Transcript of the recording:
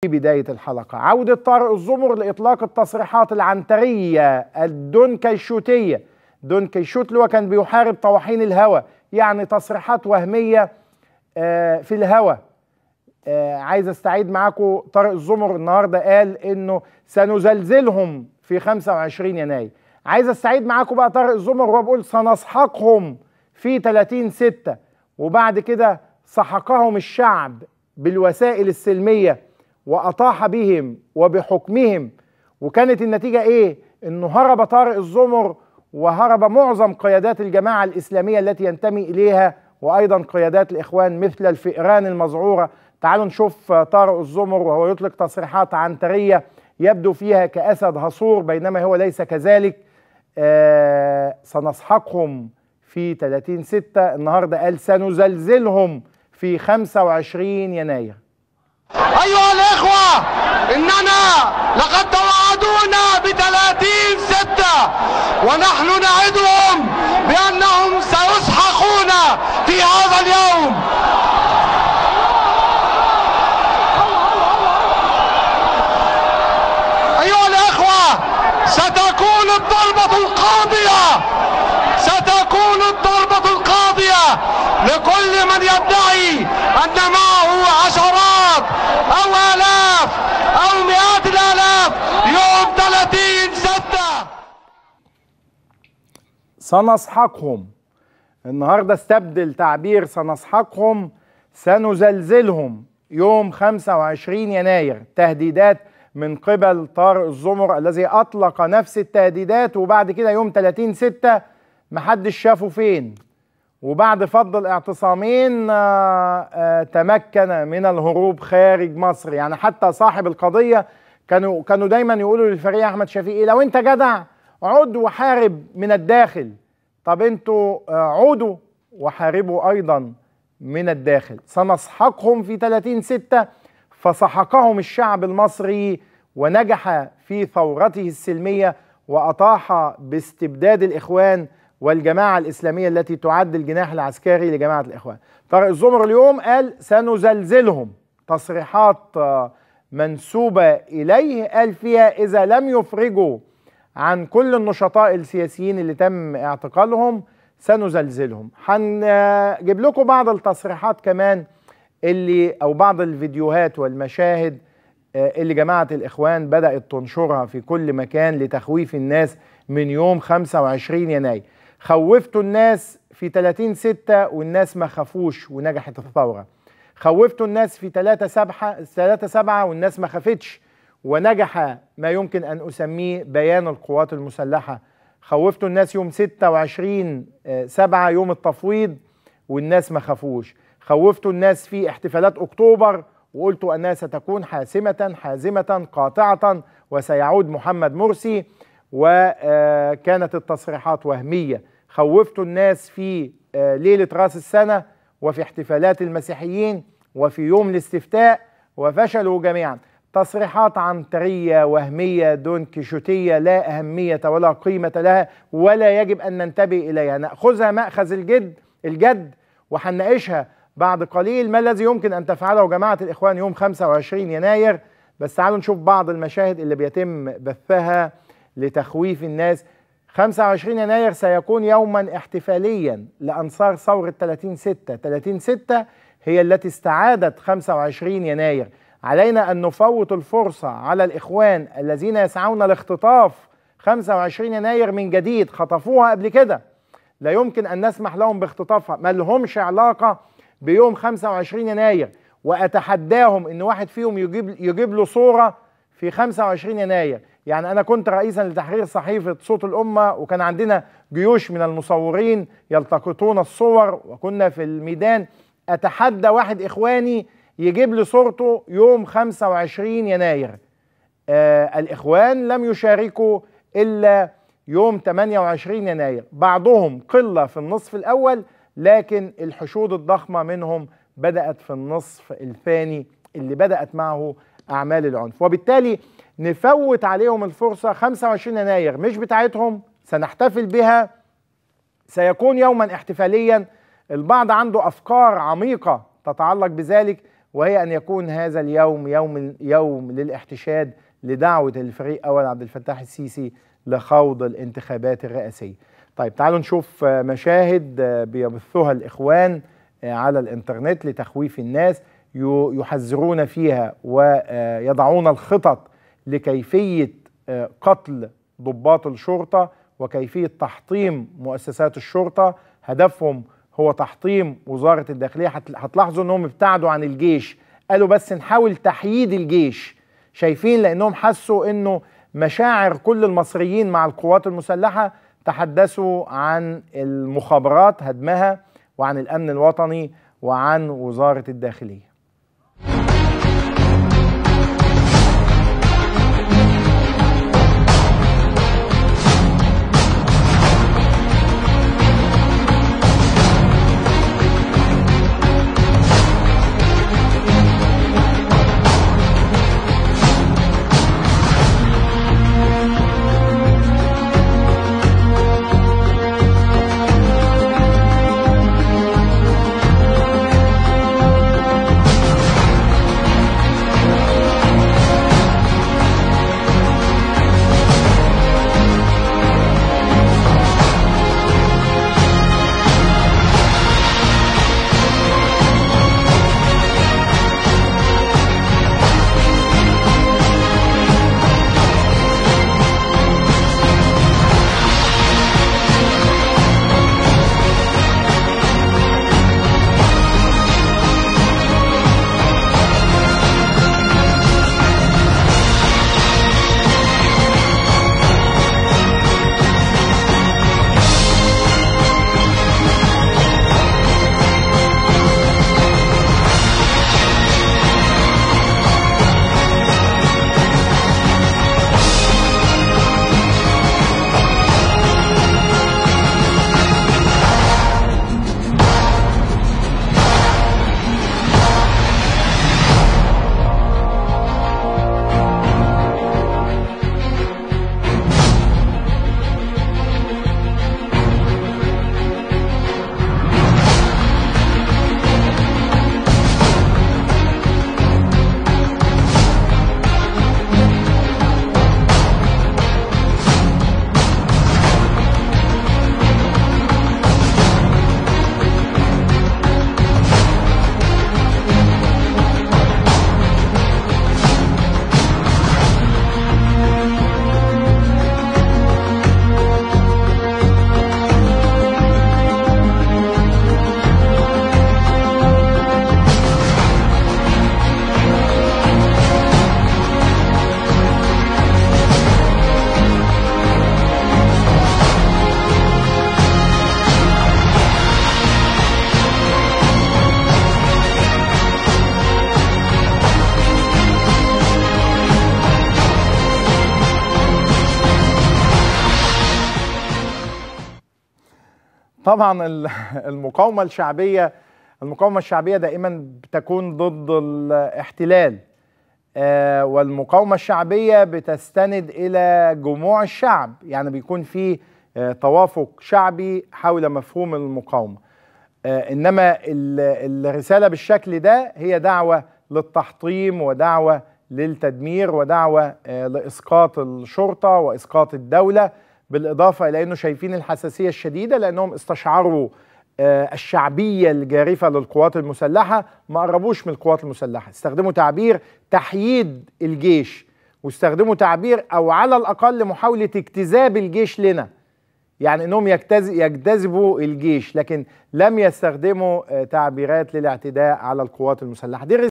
في بداية الحلقة عودة طارق الزمر لإطلاق التصريحات العنترية الدونكيشوتية. دونكيشوت اللي هو كان بيحارب طواحين الهوى، يعني تصريحات وهمية في الهوى. عايز استعيد معاكم طارق الزمر النهاردة قال إنه سنزلزلهم في 25 يناير. عايز استعيد معاكم بقى طارق الزمر وهو بيقول سنسحقهم في 30/6، وبعد كده سحقهم الشعب بالوسائل السلمية وأطاح بهم وبحكمهم. وكانت النتيجة إيه؟ إنه هرب طارق الزمر وهرب معظم قيادات الجماعة الإسلامية التي ينتمي إليها، وأيضا قيادات الإخوان مثل الفئران المذعورة. تعالوا نشوف طارق الزمر وهو يطلق تصريحات عنترية يبدو فيها كأسد هصور بينما هو ليس كذلك. سنسحقهم في 30/6، النهاردة قال سنزلزلهم في 25 يناير. أيها الإخوة، إننا لقد توعدونا ب30/6 ونحن نعدهم بأنهم سيسحقون في هذا اليوم. أيها الإخوة، ستكون الضربة القاضية، ستكون الضربة القاضية لكل من يدعي أن معه عشرات أو آلاف أو مئات الآلاف يوم 30/6. سنسحقهم. النهارده استبدل تعبير سنسحقهم سنزلزلهم يوم 25 يناير. تهديدات من قبل طارق الزمر الذي أطلق نفس التهديدات، وبعد كده يوم 30/6 محدش شافه فين، وبعد فض الاعتصامين تمكن من الهروب خارج مصر. يعني حتى صاحب القضية كانوا دايما يقولوا للفريق أحمد شفيق لو أنت جدع عد وحارب من الداخل. طب أنتوا عودوا وحاربوا أيضا من الداخل. سنسحقهم في 30/6، فسحقهم الشعب المصري ونجح في ثورته السلمية وأطاح باستبداد الإخوان والجماعة الإسلامية التي تعد الجناح العسكري لجماعة الإخوان. طارق الزمر اليوم قال سنزلزلهم، تصريحات منسوبة إليه قال فيها إذا لم يفرجوا عن كل النشطاء السياسيين اللي تم اعتقالهم سنزلزلهم. هنجيب لكم بعض التصريحات كمان أو بعض الفيديوهات والمشاهد اللي جماعة الإخوان بدأت تنشرها في كل مكان لتخويف الناس من يوم 25 يناير. خوفتوا الناس في 30/6 والناس ما خافوش ونجحت الثورة. خوفتوا الناس في 3/7 والناس ما خافتش ونجح ما يمكن أن أسميه بيان القوات المسلحة. خوفتوا الناس يوم 26/7 يوم التفويض والناس ما خافوش. خوفتوا الناس في احتفالات أكتوبر وقلتوا أنها ستكون حازمة قاطعة وسيعود محمد مرسي، وكانت التصريحات وهمية. خوفتوا الناس في ليلة رأس السنة وفي احتفالات المسيحيين وفي يوم الاستفتاء وفشلوا جميعا. تصريحات عنترية وهمية دونكيشوتية لا أهمية ولا قيمة لها ولا يجب أن ننتبه إليها. نأخذها مأخذ الجد وهنناقشها بعد قليل ما الذي يمكن أن تفعله جماعة الإخوان يوم 25 يناير. بس تعالوا نشوف بعض المشاهد اللي بيتم بثها لتخويف الناس. 25 يناير سيكون يوما احتفاليا لأنصار ثورة 30/6. 30/6 هي التي استعادت 25 يناير. علينا أن نفوت الفرصة على الإخوان الذين يسعون لاختطاف 25 يناير من جديد. خطفوها قبل كده، لا يمكن أن نسمح لهم باختطافها، ما لهمش علاقة بيوم 25 يناير. وأتحداهم أن واحد فيهم يجيب له صورة في 25 يناير. يعني أنا كنت رئيسا لتحرير صحيفة صوت الأمة وكان عندنا جيوش من المصورين يلتقطون الصور وكنا في الميدان. أتحدى واحد إخواني يجيب لي صورته يوم 25 يناير. الإخوان لم يشاركوا إلا يوم 28 يناير، بعضهم قلة في النصف الأول، لكن الحشود الضخمة منهم بدأت في النصف الثاني اللي بدأت معه أعمال العنف. وبالتالي نفوت عليهم الفرصة. 25 يناير مش بتاعتهم، سنحتفل بها، سيكون يوما احتفاليا. البعض عنده أفكار عميقة تتعلق بذلك، وهي أن يكون هذا اليوم يوم للاحتشاد لدعوة الفريق أول عبد الفتاح السيسي لخوض الانتخابات الرئاسية. طيب تعالوا نشوف مشاهد بيبثها الإخوان على الإنترنت لتخويف الناس، يحذرون فيها ويضعون الخطط لكيفية قتل ضباط الشرطة وكيفية تحطيم مؤسسات الشرطة. هدفهم هو تحطيم وزارة الداخلية. هتلاحظوا انهم ابتعدوا عن الجيش، قالوا بس نحاول تحييد الجيش. شايفين؟ لانهم حسوا انه مشاعر كل المصريين مع القوات المسلحة تحدثوا عن المخابرات هدمها وعن الأمن الوطني وعن وزارة الداخلية. طبعا المقاومة الشعبية دائما بتكون ضد الاحتلال، والمقاومة الشعبية بتستند إلى جموع الشعب، يعني بيكون في توافق شعبي حول مفهوم المقاومة. إنما الرسالة بالشكل ده هي دعوة للتحطيم ودعوة للتدمير ودعوة لإسقاط الشرطة وإسقاط الدولة، بالإضافة إلى أنه شايفين الحساسية الشديدة لأنهم استشعروا الشعبية الجارفة للقوات المسلحة، ما قربوش من القوات المسلحة، استخدموا تعبير تحييد الجيش، واستخدموا تعبير أو على الأقل محاولة اجتذاب الجيش لنا، يعني أنهم يجتذبوا الجيش، لكن لم يستخدموا تعبيرات للاعتداء على القوات المسلحة. دي